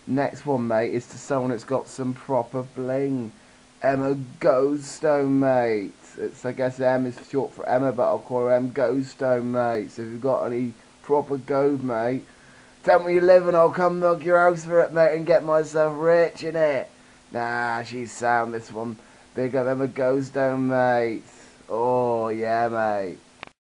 Next one, mate, is to someone that's got some proper bling. Emma Goldstone, mate. It's, I guess M is short for Emma, but I'll call her M Goldstone, mate. So if you've got any proper gold, mate, tell me you live and I'll come knock your house for it, mate, and get myself rich in it. Nah, she's sound, this one. Big up Emma Goldstone, mate. Oh, yeah, mate.